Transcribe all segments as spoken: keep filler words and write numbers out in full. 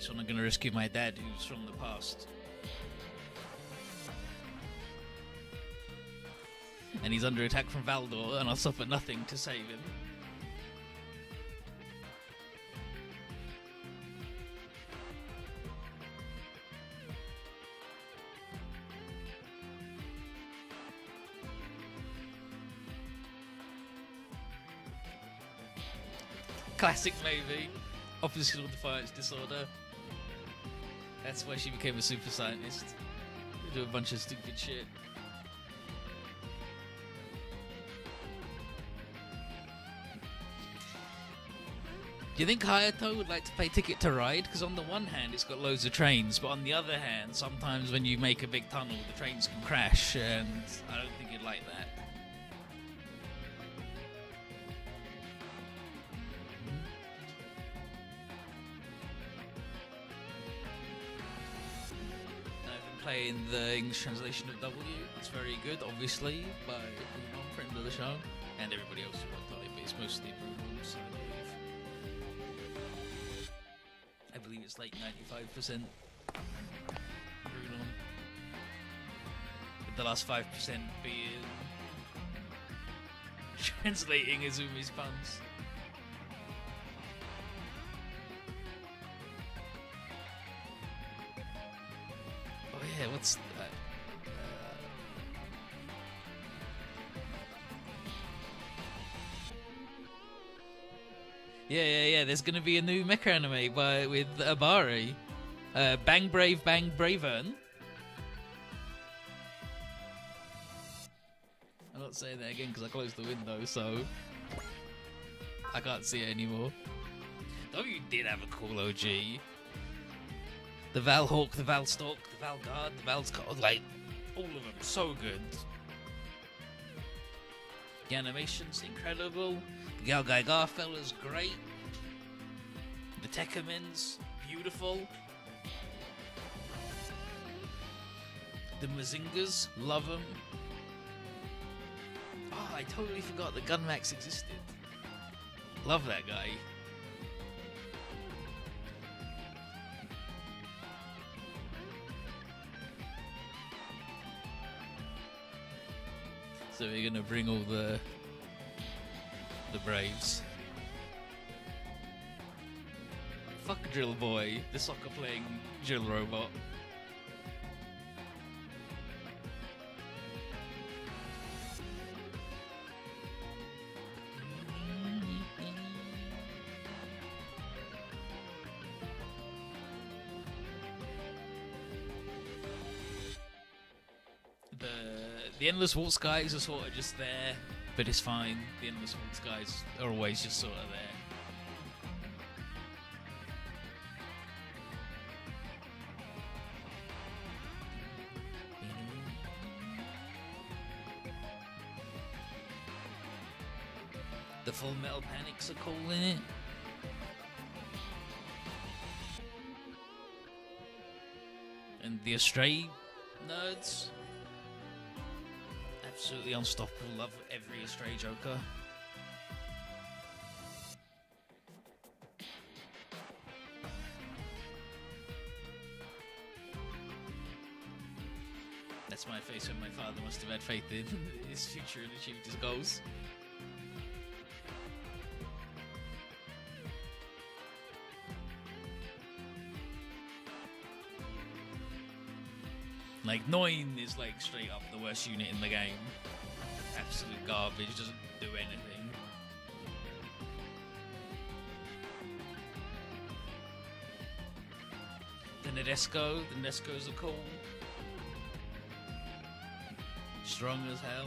this one I'm gonna rescue my dad, who's from the past. And he's under attack from Valdor, and I'll stop at nothing to save him. Classic movie. Oppositional Defiance Disorder. That's why she became a super scientist. Do a bunch of stupid shit. Do you think Hayato would like to pay Ticket to Ride? Because on the one hand, it's got loads of trains, but on the other hand, sometimes when you make a big tunnel, the trains can crash, and I don't think he'd like that. I've been playing the English translation of W. It's very good, obviously, by Bruno, friend of the show, and everybody else who worked on it, but it's mostly Bruno's, I believe. I believe it's like ninety-five percent Bruno, with the last five percent being translating Izumi's puns. Oh yeah, what's that? Yeah, yeah, yeah. There's gonna be a new mecha anime by with Abari, uh, Bang Brave, Bang Bravern. I'm not saying that again because I closed the window, so I can't see it anymore. W did have a cool O G. The Valhawk, the Valstalk, the Valguard, the Valscott, like all of them, so good. The animation's incredible. The Galgai Garfella's great. The Tekkamins, beautiful. The Mazingas, love them. Oh, I totally forgot that Gunmax existed. Love that guy. So we're gonna bring all the the Braves. Fuck Drill Boy, the soccer playing drill robot. The the Endless Waltz guys are sort of just there, but it's fine. The Endless Waltz guys are always just sort of there. The Full Metal Panics are cool in it. And the Astray nerds. Absolutely unstoppable. Love every Astray Joker. That's my face when my father must have had faith in his future and achieved his goals. Like, Noin is like straight up the worst unit in the game. Absolute garbage, doesn't do anything. The Nadesco, the Nadescos are cool. Strong as hell.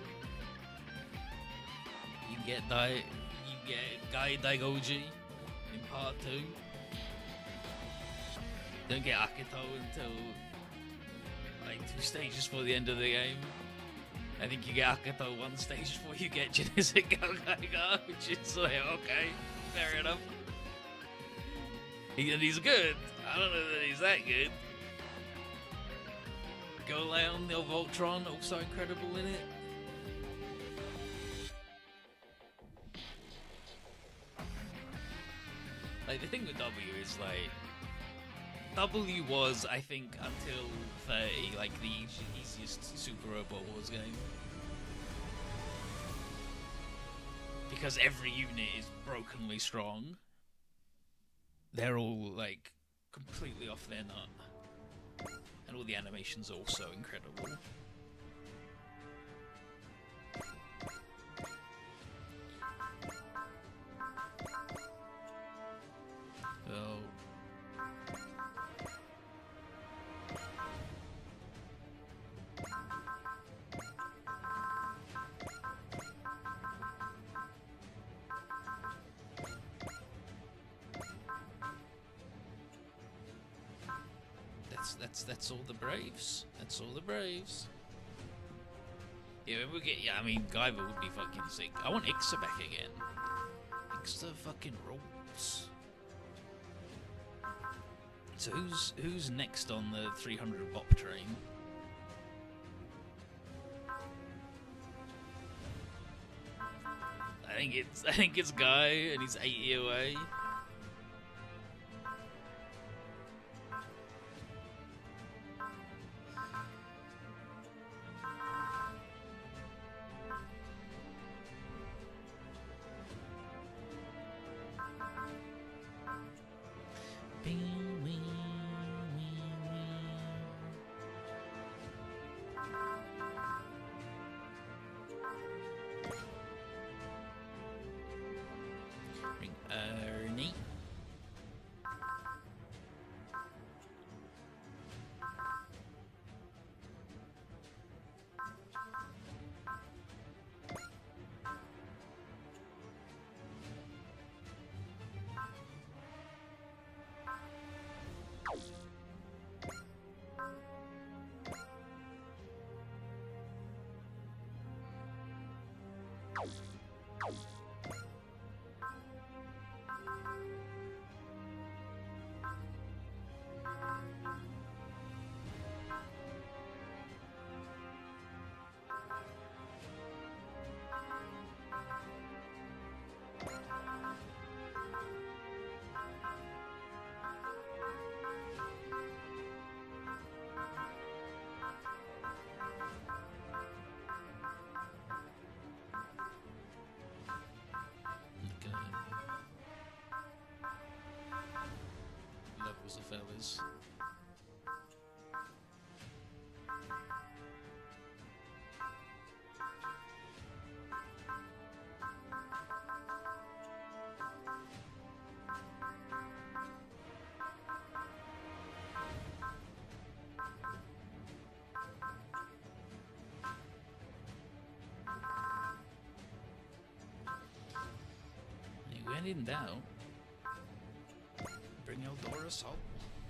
You can get Dai, you can get Gai Daigoji in part two. Don't get Akito until like two stages before the end of the game. I think you get Akito one stage before you get Genesis Galgaiga, which is like, okay, fair enough. He, and he's good. I don't know that he's that good. Goleon, the Voltron, also incredible in it. Like, the thing with W is, like, W was, I think, until thirty, like the easy, easiest Super Robot Wars game. Because every unit is brokenly strong. They're all, like, completely off their nut. And all the animations are also incredible. Oh. That's that's that's all the Braves. That's all the Braves. Yeah, we get. Yeah, I mean, Guyver would be fucking sick. I want Ixa back again. Ixa fucking rules. So who's who's next on the three hundred bop train? I think it's I think it's Guy, and he's eighty away. Bring Ernie. Levels of fellas. When in doubt, bring Eldorus home.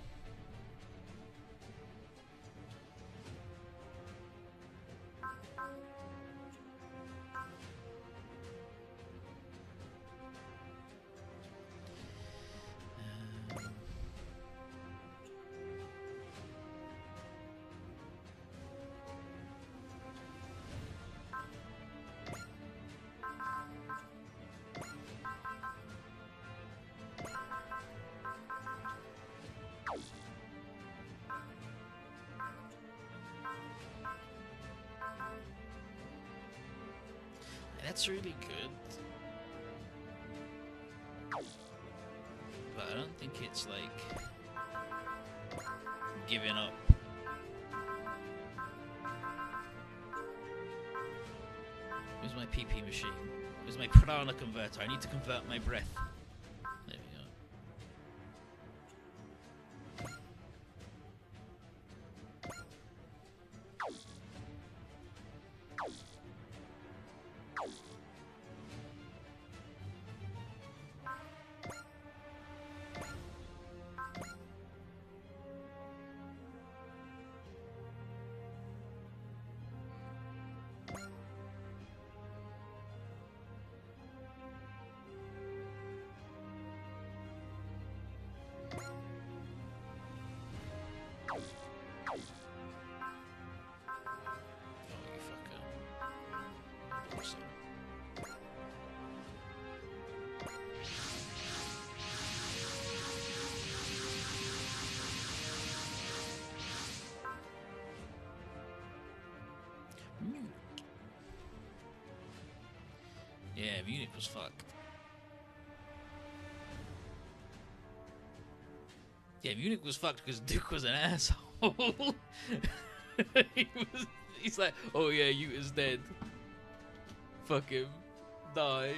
That's really good, but I don't think it's like giving up. Where's my P P machine? Where's my prana converter? I need to convert my breath. There we go. Oh, you fucker. Awesome. Yeah, Munich was fucked. Yeah, Munich was fucked because Duke was an asshole. he was, he's like, oh yeah, you is dead. Fuck him. Die.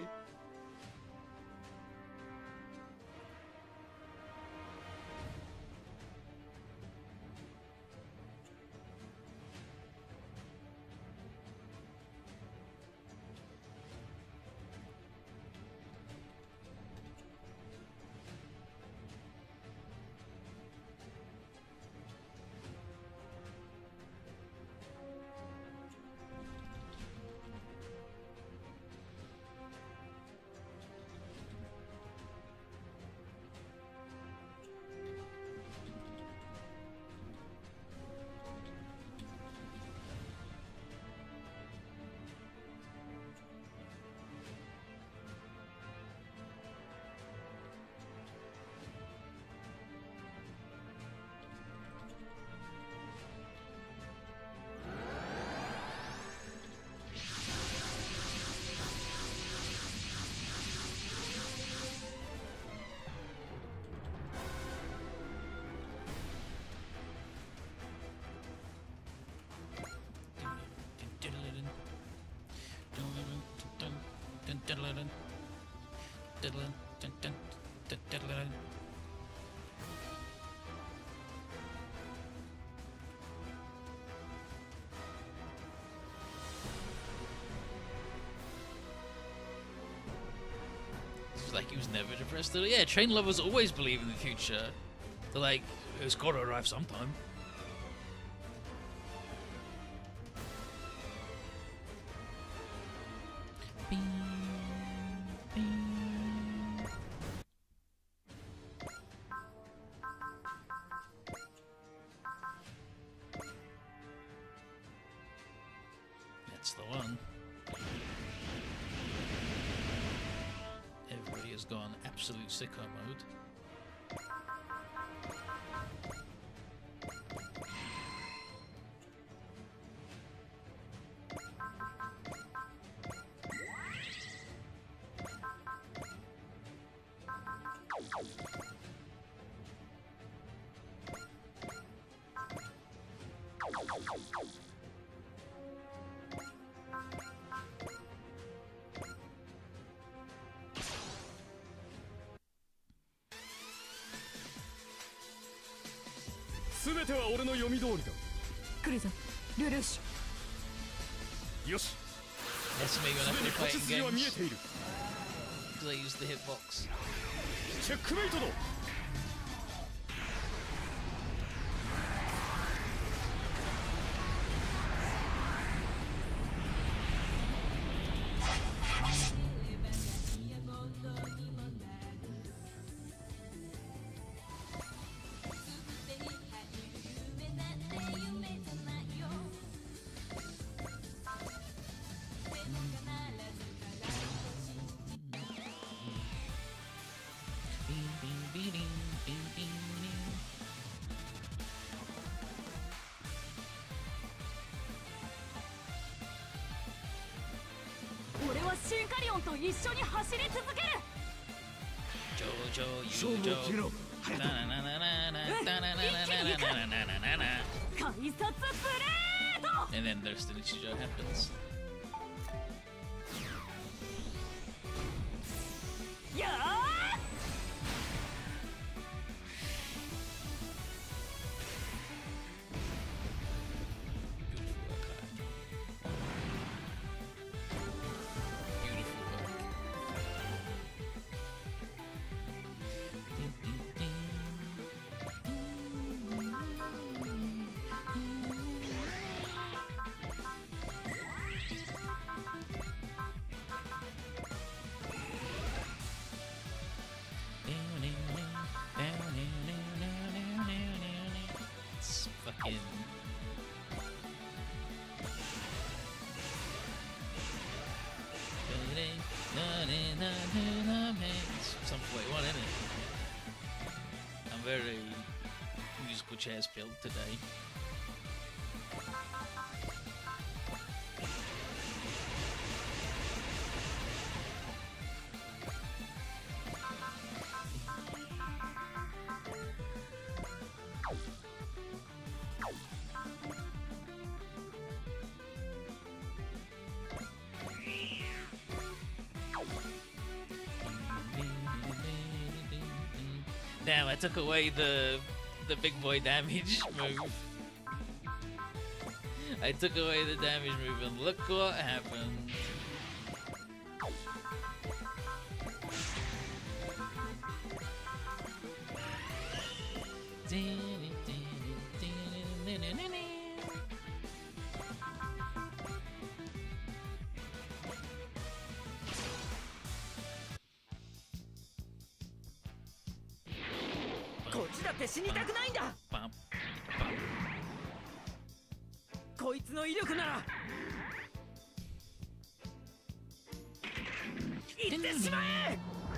It's like he was never depressed. Yeah, train lovers always believe in the future. They're like, it's got to arrive sometime. That's the one. Everybody has gone absolute sicko mode. 全ては俺の読み通りだ。 来るぞ、ルルーシュ。 よし。 That's me when I すでに finish 勝ち playing 筋は見え games ている。 because I use the hitbox. チェックメイトだ。 俺はシンカリオンと一緒に走り続ける。 Jojo, Yujo. Na na na na na na na na na na na na na na. 改札ブレード。 And then there's the Nichijou happens. やー。 It's fucking. It's some forty-one, isn't it? I'm very musical chairs build today. Damn, I took away the the big boy damage move. I took away the damage move and look what happened. Bum, bum. こいつの威力なら行ってしまえ。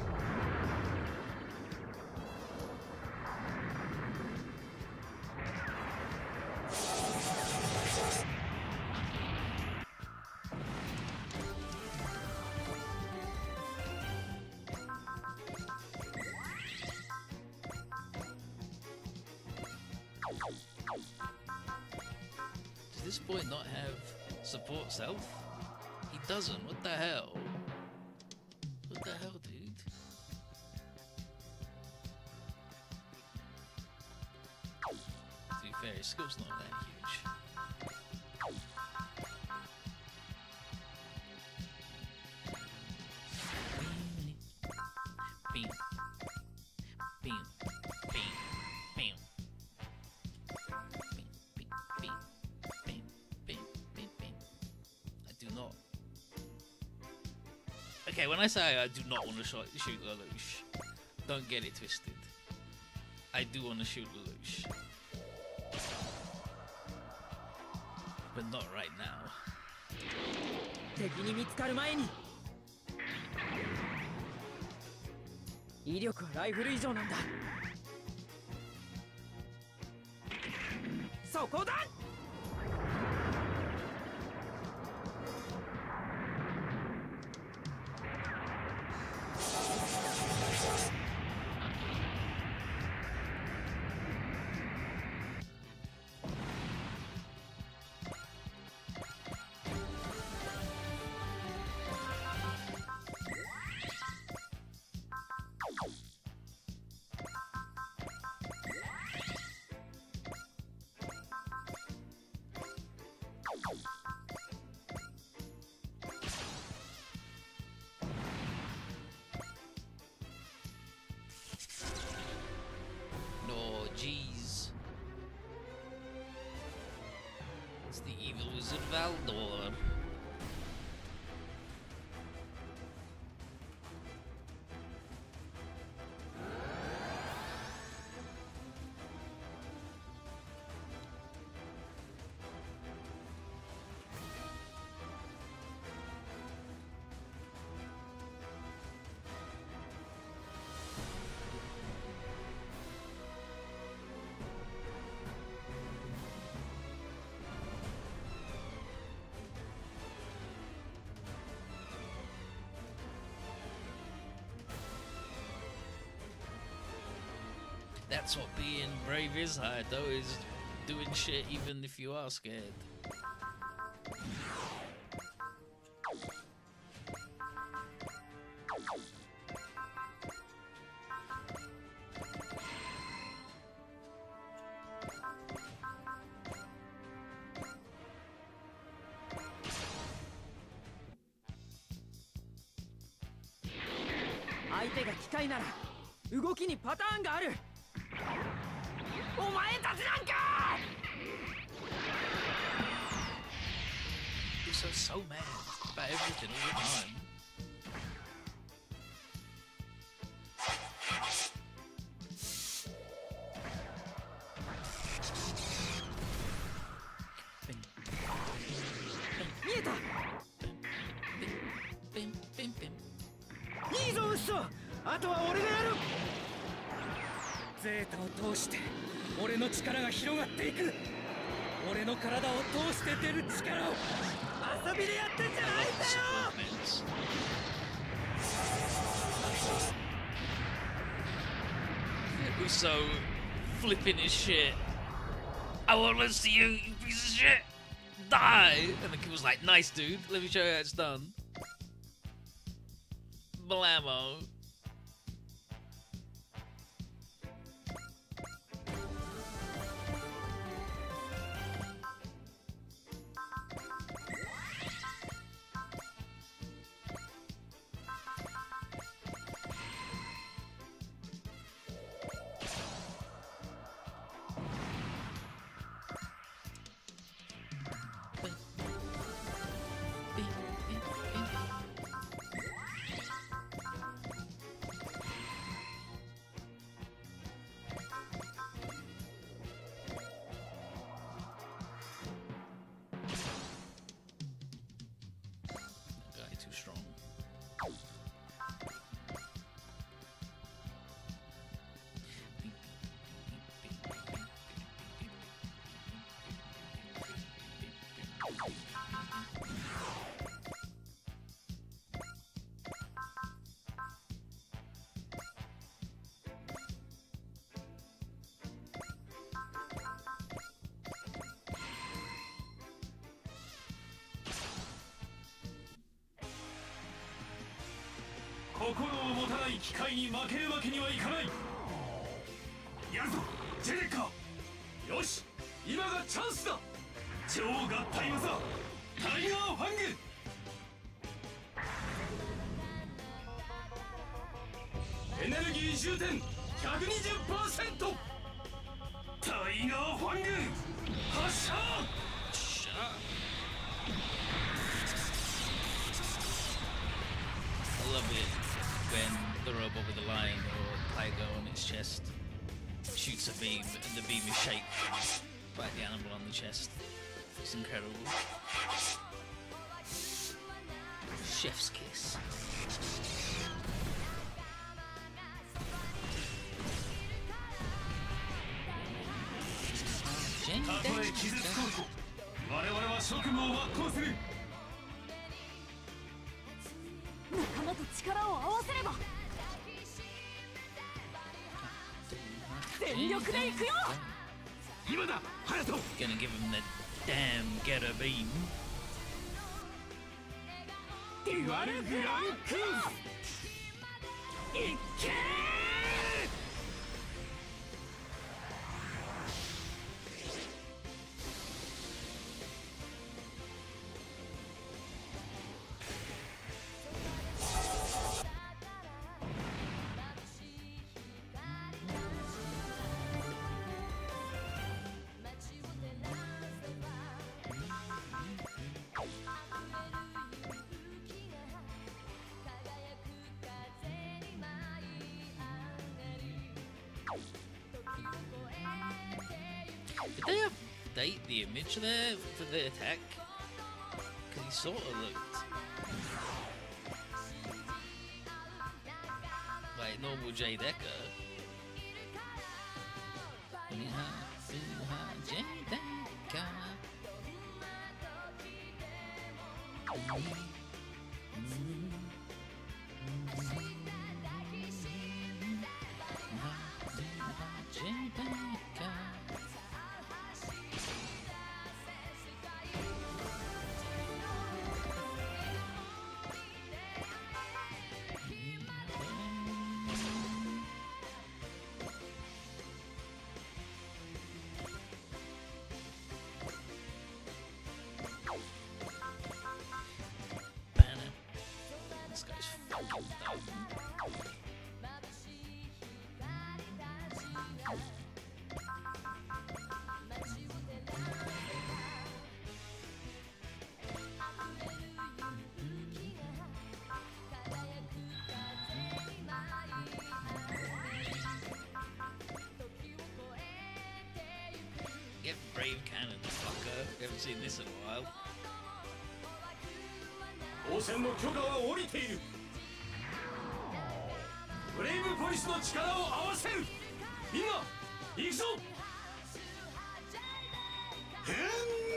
Does this boy not have support self? He doesn't. What the hell? What the hell, dude? To be fair, his skill's not that huge. Beam. Beam. Beam. Beam. Beam. Beam. Beam. Beam. Beam. Beam. Beam. I do not. Okay, when I say I do not want to shoot, shoot Lelouch, don't get it twisted. I do want to shoot Lelouch. But not right now. 敵に見つかる前に威力はライフル以上なんだ。そこだ。 No, jeez. It's the evil wizard Valdor. That's what being brave is, Hayato, is doing shit even if you are scared. 相手が機械なら動きにパターンがある。お前たちなんか。 He's so, so mad about everything all the time. Bim, bim, bim. いいぞウッソ。あとは俺がやる。ゼータを通して俺の力が広がっていく。俺の体を通して出る力を遊びでやってんじゃないんだよ。 Uso flipping his shit. I want to see you, you piece of shit, die! And the kid was like, nice dude, let me show you how it's done. Blammo. strong. 心を持たない機械に負けるわけにはいかない。やるぞジェネッカー。よし、今がチャンスだ。超合体技タイガーファング。エネルギー充填 ひゃくにじゅっパーセント。 タイガーファング発射。 I love it when the robot with the lion or tiger on its chest shoots a beam and the beam is shaped by the animal on the chest. It's incredible. Chef's kiss. たとえ傷つこうと我々は職務を全うする。 仲間と力を合わせれば全力で行くよ。 今だハヤト。 Gonna give him the damn getter beam. デュアルフランクいっけー。 Did they update the image there for the attack? Because he sort of looked like normal Jay Decker. Jay Decker. Jay Decker. This guy's fucking dumb. Get brave cannon, fucker. Haven't seen this in a while. 応戦の許可は下りている。ブレイブポリスの力を合わせる。みんな行くぞ。変化。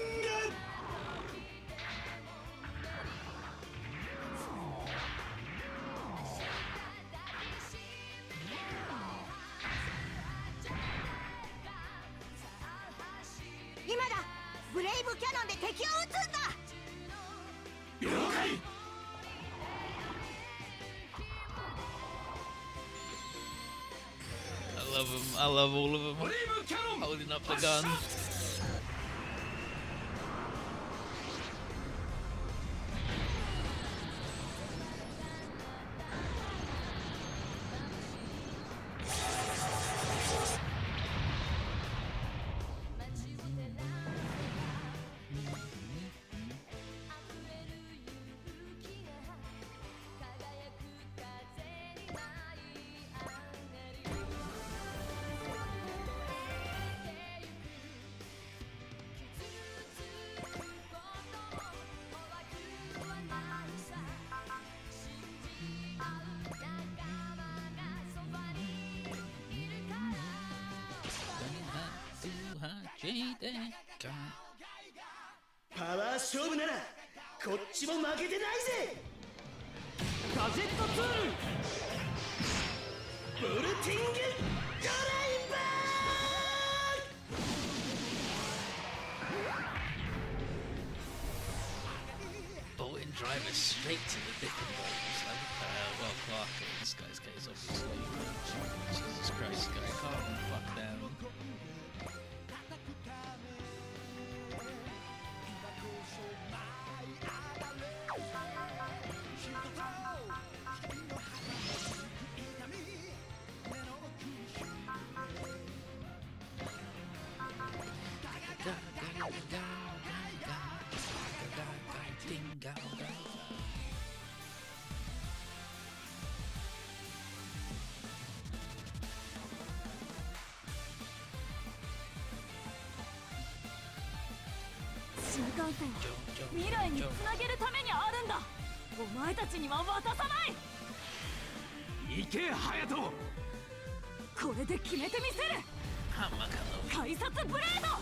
今だ。ブレイブキャノンで敵を撃つんだ。 了解。 I love them. I love all of them. ブレイブキャノン Holding up the gun. 聞いてかパワー勝負ならこっちも負けてないぜ。 ガジェットツールボルティングドライバー。 Bolt and driver straight to the dick and balls. Like, uh, well, Clark in this guy's case, obviously. But Jesus Christ, guy, calm the fuck down. Ding, 新幹線を未来につなげるためにあるんだ。お前たちには渡さない。 行け隼人。 これで決めてみせる。改札ブレード。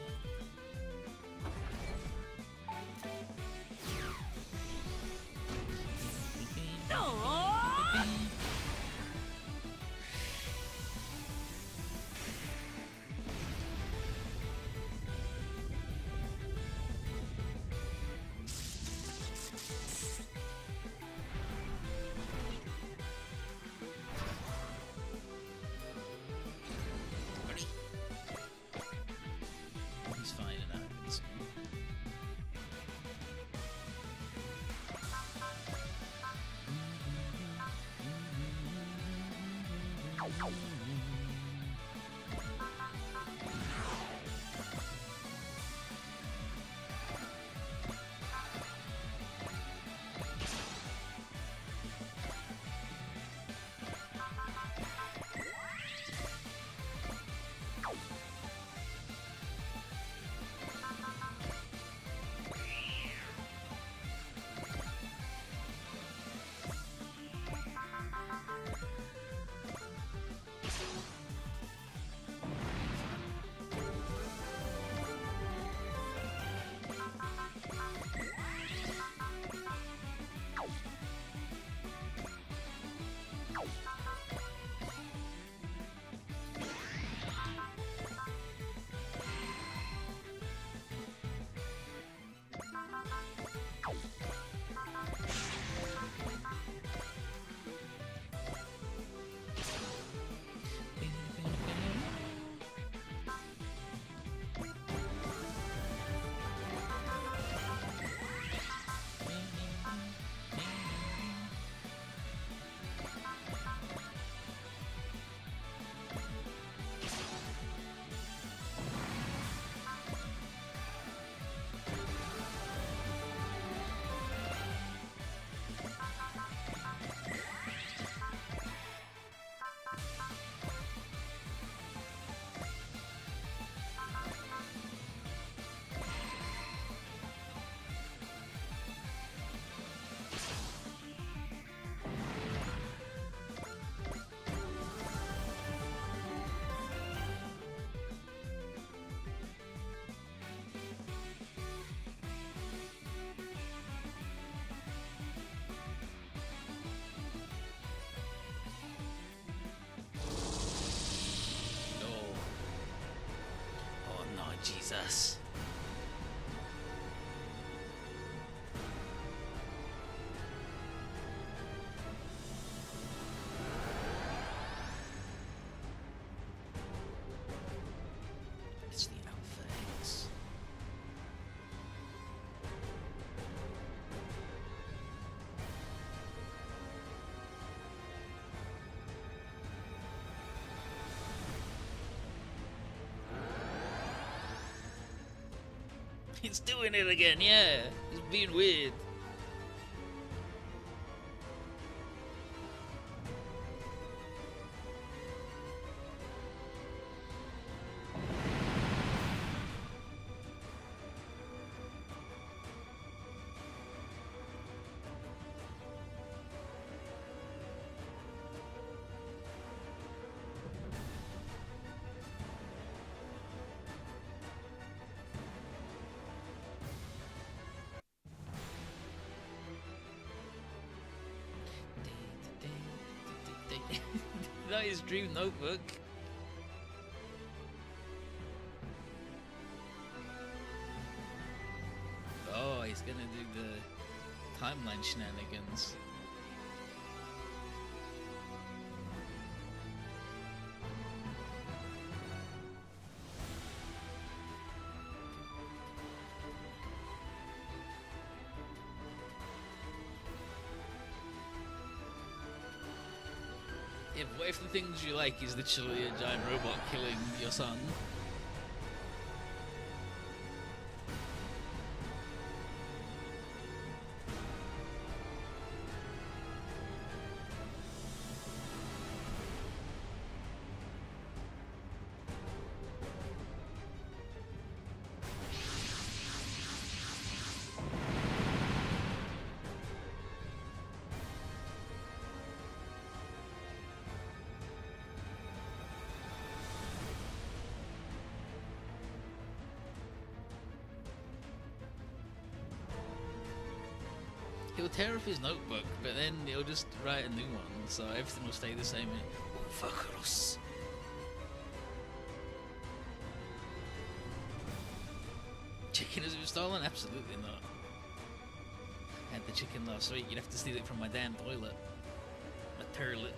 He's fine in that. It's- Jesus. It's the Alpha X. He's doing it again, yeah. He's being weird. Not his dream notebook. Oh, he's gonna do the timeline shenanigans. Yeah, but what if the things you like is literally a giant robot killing your son? He'll tear off his notebook, but then he'll just write a new one, so everything will stay the same. Ulfakuros. Chicken has been stolen? Absolutely not. I had the chicken last week. You'd have to steal it from my damn toilet. My turlet.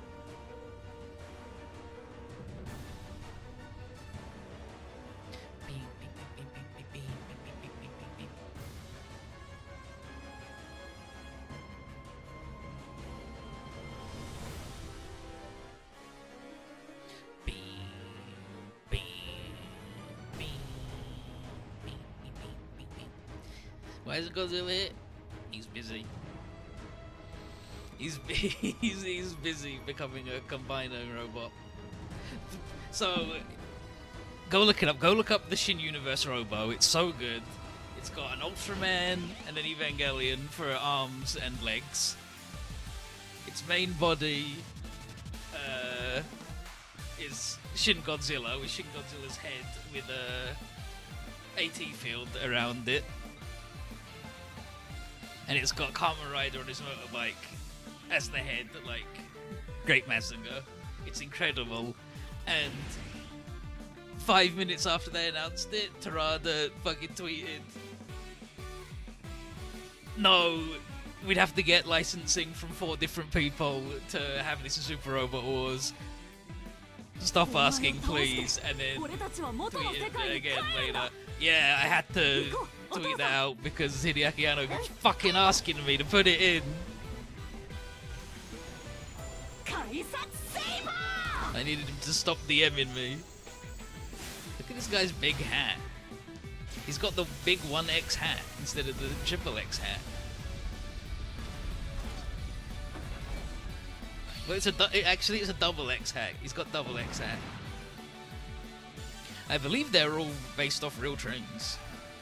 Why isn't Godzilla hit? He's busy. He's he's he's busy becoming a combiner robot. So go look it up. Go look up the Shin Universe Robo. It's so good. It's got an Ultraman and an Evangelion for arms and legs. Its main body uh, is Shin Godzilla, with Shin Godzilla's head with a AT field around it. And it's got Kamen Rider on his motorbike as the head, like Great Mazinger. It's incredible. And five minutes after they announced it, Terada fucking tweeted, "No, we'd have to get licensing from four different people to have this in Super Robot Wars. Stop asking, please." And then tweeted again later, "Yeah, I had to tweet that out because Hideaki Anno keeps fucking asking me to put it in." I needed him to stop DMing me. Look at this guy's big hat. He's got the big one X hat instead of the triple X hat. Well, it's a du it, actually it's a double X hat. He's got double X hat. I believe they're all based off real trains.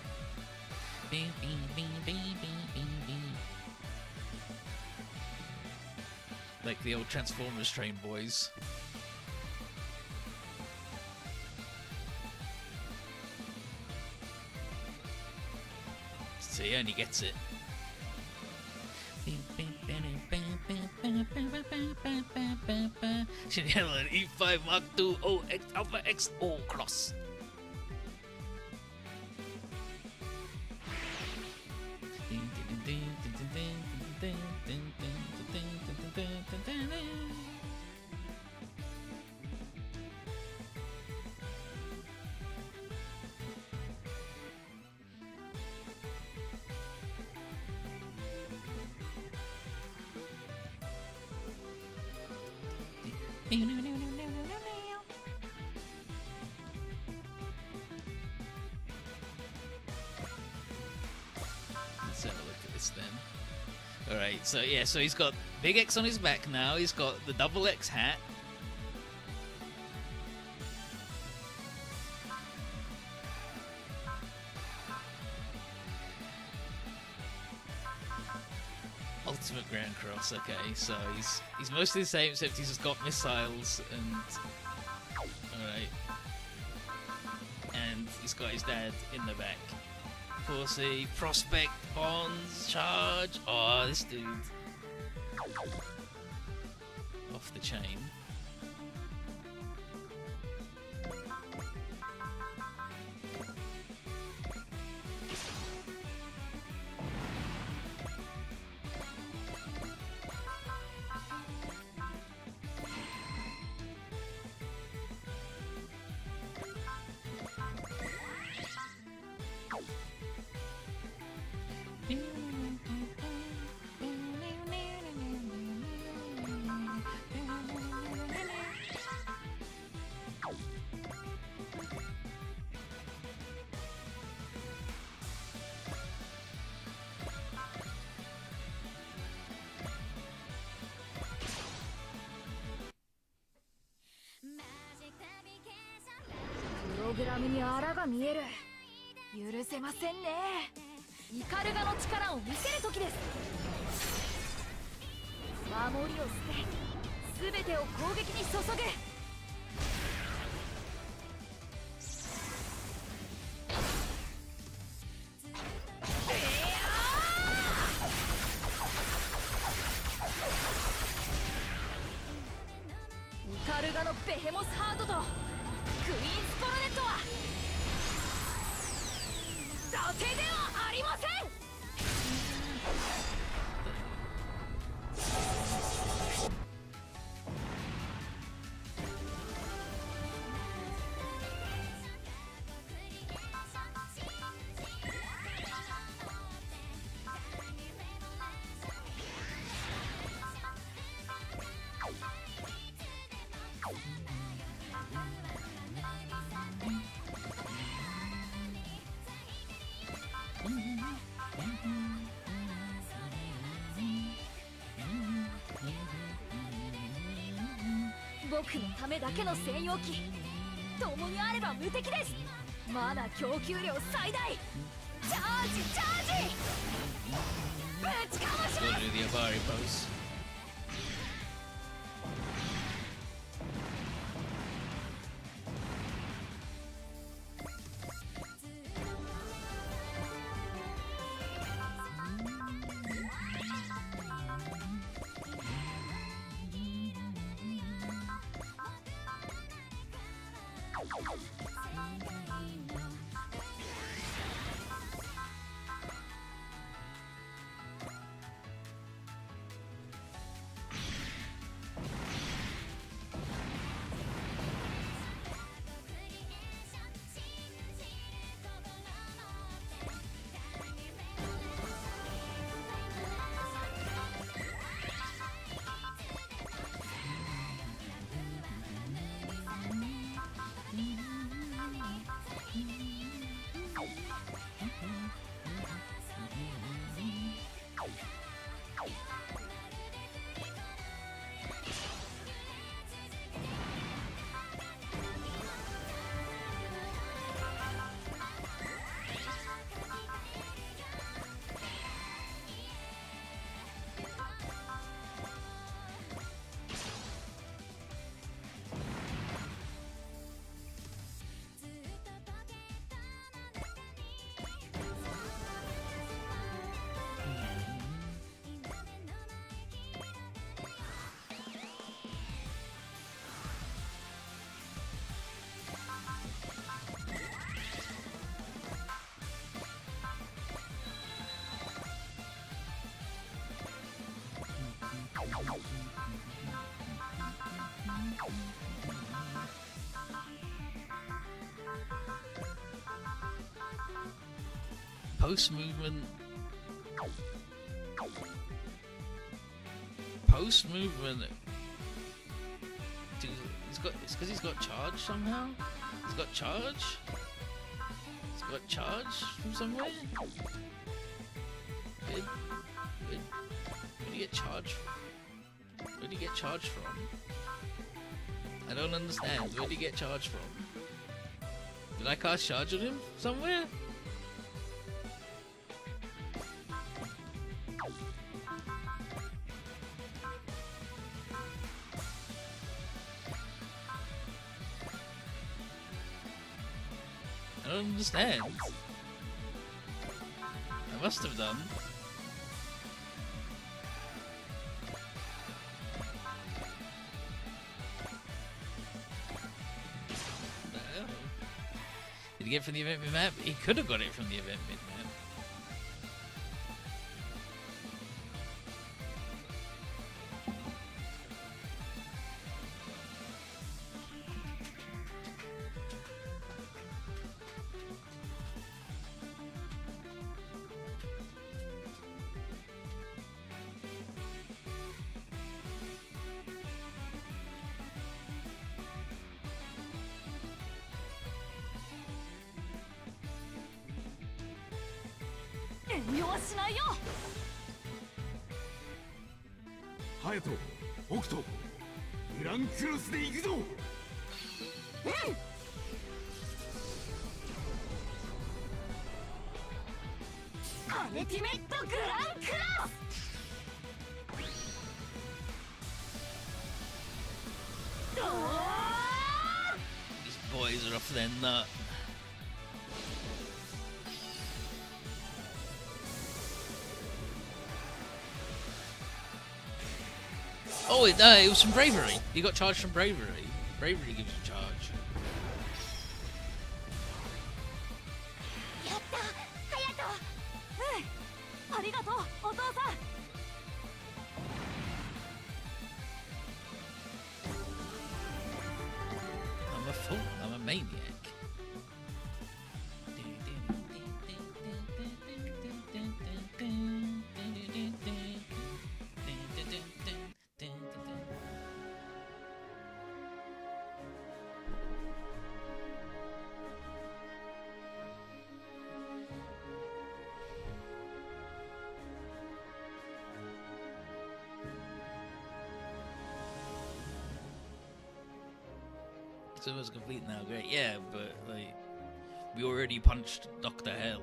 Like the old Transformers train boys. So he only gets it. Shinhella E five Mark two O X Alpha X O Cross. Let's have a look at this then. Alright, so yeah, so he's got big X on his back now, he's got the double X hat. Ultimate Grand Cross, okay, so he's he's mostly the same except he's just got missiles and alright. And he's got his dad in the back. Horsey, Prospect, Bonds, Charge. Oh, this dude. Oh off the chain. プログラムにあらが見える。許せませんね。イカルガの力を見せる時です。守りを捨て全てを攻撃に注ぐ。イカルガのベヘモスハートとクイーンスコロネットは伊達ではありません。僕のためだけの専用機、共にあれば無敵です。マナ供給量最大。チャージチャージ、ぶちかまします。 Go to the Abari pose. Post movement. Post movement. Dude, he's got. It's because he's got charge somehow. He's got charge. He's got charge from somewhere. Where, where, where do you get charge? Where do you get charge from? I don't understand. Where do you get charge from? Did I cast charge on him somewhere? I don't understand. I must have done. Did he get it from the event map? He could have got it from the event map. 隼人、北斗、グランクロスで行くぞ。 アルティメットグランクロス。 These boys are off their nut. Oh, it, uh, it was from Bravery. You got charged from Bravery. Bravery gives you charge. やった隼人。うんありがとうお父さん。 I'm a fool. I'm a maniac. So it was complete now, great. Yeah, but like we already punched Doctor Hell.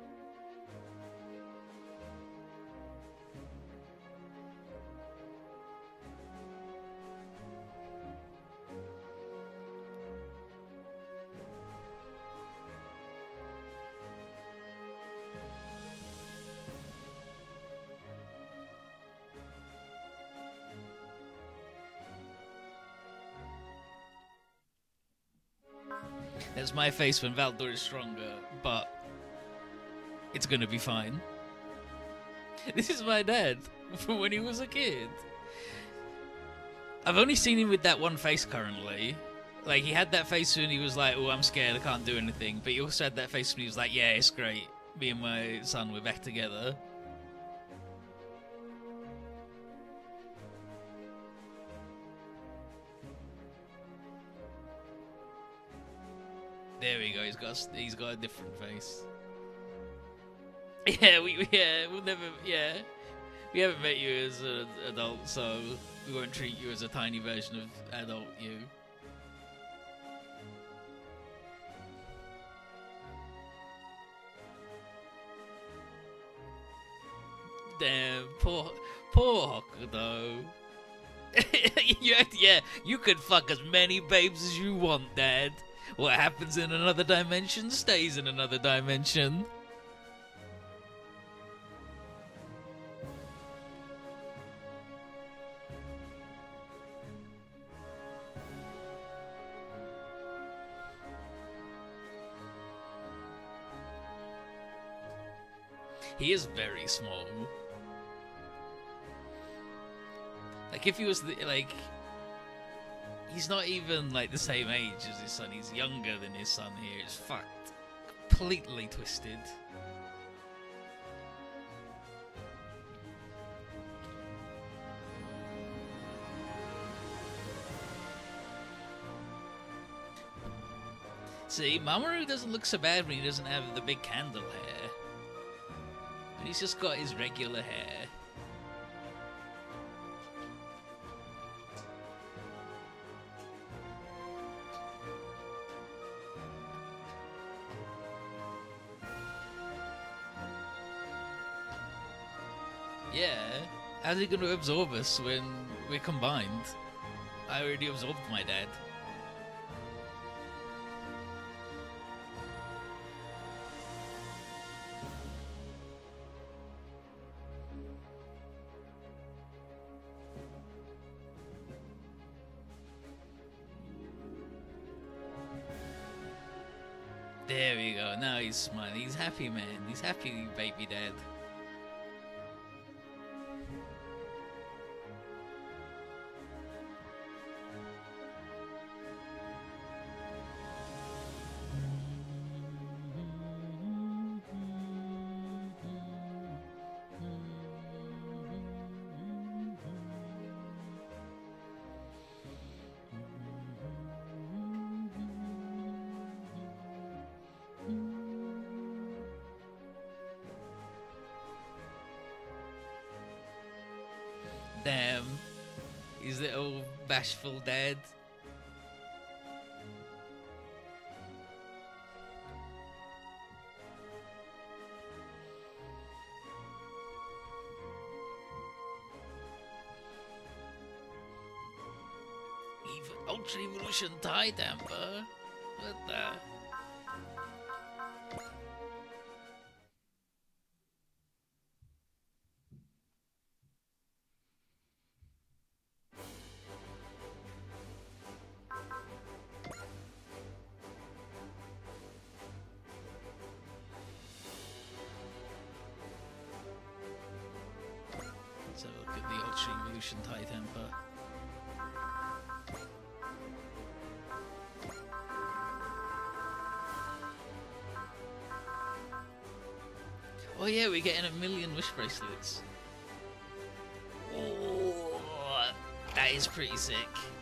That's my face when Valdor is stronger, but it's gonna be fine. This is my dad from when he was a kid. I've only seen him with that one face currently. Like, he had that face when he was like, oh, I'm scared, I can't do anything. But he also had that face when he was like, yeah, it's great. Me and my son, we're back together. There we go. He's got a, he's got a different face. Yeah, we yeah we'll never yeah we haven't met you as an adult, so we won't treat you as a tiny version of adult you. Damn, poor poor Hokuto. Yeah, yeah, you could fuck as many babes as you want, Dad. What happens in another dimension stays in another dimension. He is very small. Like, if he was the, like... He's not even, like, the same age as his son. He's younger than his son here. It's fucked. Completely twisted. See, Mamoru doesn't look so bad when he doesn't have the big candle hair. But he's just got his regular hair. Yeah, how's he gonna absorb us when we're combined? I already absorbed my dad. There we go. Now he's smiling. He's happy, man. He's happy, baby dad. Damn. His little bashful dad. Even Ultra Evolution tie damper. What the? Let's have a look at the Ultra Evolution tie temper. Oh yeah, we're getting a million wish bracelets. Oh, that is pretty sick.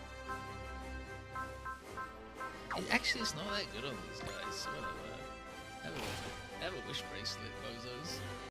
It, actually, it's not that good on these guys. So whatever. Have a, have a wish bracelet, bozos.